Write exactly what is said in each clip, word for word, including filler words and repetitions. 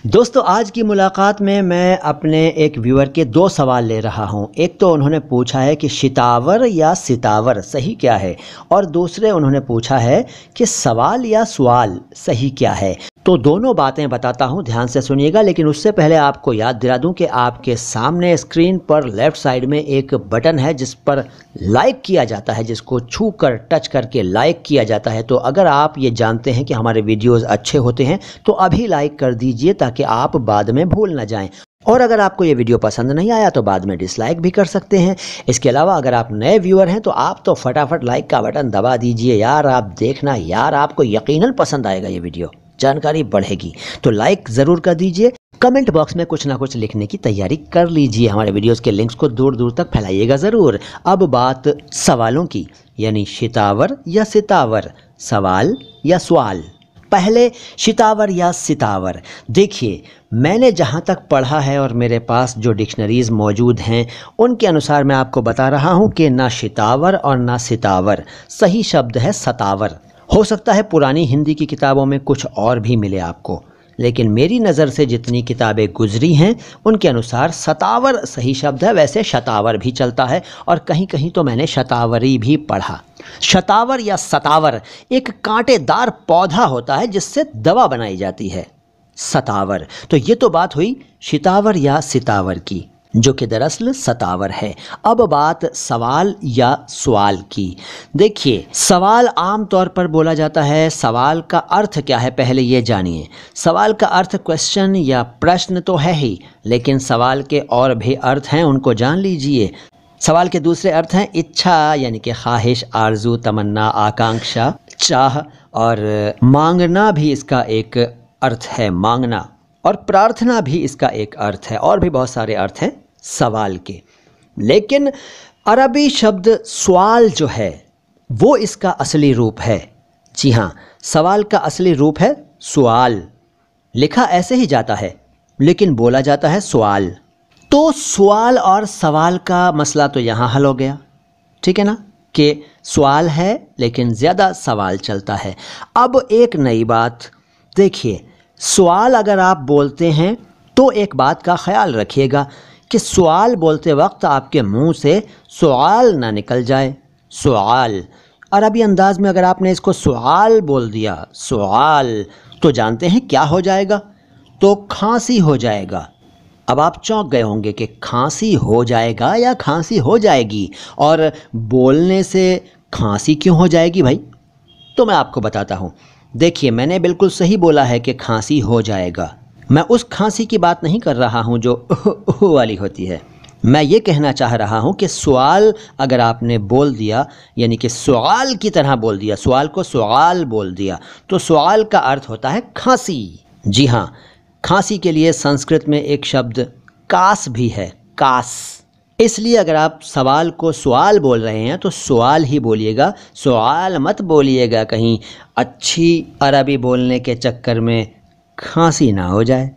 दोस्तों, आज की मुलाकात में मैं अपने एक व्यूअर के दो सवाल ले रहा हूं। एक तो उन्होंने पूछा है कि शितावर या सितावर सही क्या है, और दूसरे उन्होंने पूछा है कि सवाल या सवाल सही क्या है। तो दोनों बातें बताता हूं, ध्यान से सुनिएगा। लेकिन उससे पहले आपको याद दिला दूं कि आपके सामने स्क्रीन पर लेफ़्ट साइड में एक बटन है जिस पर लाइक किया जाता है, जिसको छू कर टच करके लाइक किया जाता है। तो अगर आप ये जानते हैं कि हमारे वीडियोस अच्छे होते हैं तो अभी लाइक कर दीजिए ताकि आप बाद में भूल ना जाएं। और अगर आपको ये वीडियो पसंद नहीं आया तो बाद में डिसलाइक भी कर सकते हैं। इसके अलावा अगर आप नए व्यूअर हैं तो आप तो फटाफट लाइक का बटन दबा दीजिए यार। आप देखना यार, आपको यकीनन पसंद आएगा ये वीडियो, जानकारी बढ़ेगी। तो लाइक ज़रूर कर दीजिए। कमेंट बॉक्स में कुछ ना कुछ लिखने की तैयारी कर लीजिए। हमारे वीडियोस के लिंक्स को दूर दूर तक फैलाइएगा ज़रूर। अब बात सवालों की, यानी शितावर या सितावर, सवाल या सवाल। पहले शितावर या सितावर। देखिए, मैंने जहाँ तक पढ़ा है और मेरे पास जो डिक्शनरीज़ मौजूद हैं उनके अनुसार मैं आपको बता रहा हूँ कि ना शितावर और ना सितावर, सही शब्द है सतावर। हो सकता है पुरानी हिंदी की किताबों में कुछ और भी मिले आपको, लेकिन मेरी नज़र से जितनी किताबें गुजरी हैं उनके अनुसार सतावर सही शब्द है। वैसे शतावर भी चलता है और कहीं कहीं तो मैंने शतावरी भी पढ़ा। शतावर या सतावर एक कांटेदार पौधा होता है जिससे दवा बनाई जाती है, सतावर। तो ये तो बात हुई शितावर या सितावर की, जो कि दरअसल सतावर है। अब बात सवाल या सवाल की। देखिए, सवाल आम तौर पर बोला जाता है। सवाल का अर्थ क्या है पहले ये जानिए। सवाल का अर्थ क्वेश्चन या प्रश्न तो है ही, लेकिन सवाल के और भी अर्थ हैं, उनको जान लीजिए। सवाल के दूसरे अर्थ हैं इच्छा, यानी कि ख्वाहिश, आरजू, तमन्ना, आकांक्षा, चाह, और मांगना भी इसका एक अर्थ है, मांगना। और प्रार्थना भी इसका एक अर्थ है, और भी बहुत सारे अर्थ हैं सवाल के। लेकिन अरबी शब्द सवाल जो है वो इसका असली रूप है। जी हाँ, सवाल का असली रूप है सवाल। लिखा ऐसे ही जाता है लेकिन बोला जाता है सवाल। तो सवाल और सवाल का मसला तो यहाँ हल हो गया, ठीक है ना, कि सवाल है लेकिन ज़्यादा सवाल चलता है। अब एक नई बात देखिए, सवाल अगर आप बोलते हैं तो एक बात का ख्याल रखिएगा कि सवाल बोलते वक्त आपके मुंह से सवाल ना निकल जाए। सवाल अरबी अंदाज में अगर आपने इसको सवाल बोल दिया, सवाल, तो जानते हैं क्या हो जाएगा? तो खांसी हो जाएगा। अब आप चौंक गए होंगे कि खांसी हो जाएगा या खांसी हो जाएगी, और बोलने से खांसी क्यों हो जाएगी भाई? तो मैं आपको बताता हूँ। देखिए, मैंने बिल्कुल सही बोला है कि खांसी हो जाएगा। मैं उस खांसी की बात नहीं कर रहा हूँ जो उह उह वाली होती है। मैं ये कहना चाह रहा हूँ कि सवाल अगर आपने बोल दिया, यानी कि सवाल की तरह बोल दिया, सवाल को सवाल बोल दिया, तो सवाल का अर्थ होता है खांसी। जी हाँ, खांसी के लिए संस्कृत में एक शब्द कास भी है, कास। इसलिए अगर आप सवाल को सवाल बोल रहे हैं तो सवाल ही बोलिएगा, सवाल मत बोलिएगा, कहीं अच्छी अरबी बोलने के चक्कर में खांसी ना हो जाए।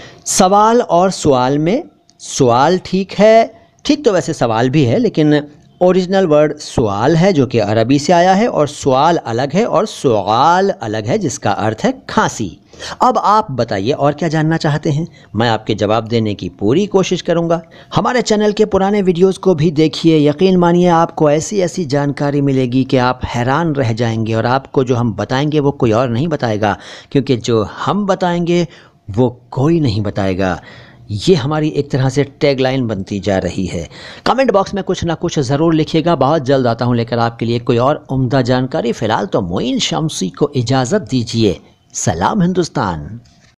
सवाल और सवाल में सवाल ठीक है, ठीक तो वैसे सवाल भी है, लेकिन ओरिजिनल वर्ड सवाल है जो कि अरबी से आया है, और सवाल अलग है और सवाल अलग है जिसका अर्थ है खांसी। अब आप बताइए और क्या जानना चाहते हैं, मैं आपके जवाब देने की पूरी कोशिश करूंगा। हमारे चैनल के पुराने वीडियोस को भी देखिए, यकीन मानिए आपको ऐसी ऐसी जानकारी मिलेगी कि आप हैरान रह जाएंगे। और आपको जो हम बताएंगे वो कोई और नहीं बताएगा, क्योंकि जो हम बताएंगे वो कोई नहीं बताएगा। ये हमारी एक तरह से टैगलाइन बनती जा रही है। कमेंट बॉक्स में कुछ ना कुछ ज़रूर लिखिएगा। बहुत जल्द आता हूँ लेकर आपके लिए कोई और उम्दा जानकारी। फ़िलहाल तो मोइन शम्सी को इजाज़त दीजिए। सलाम हिंदुस्तान।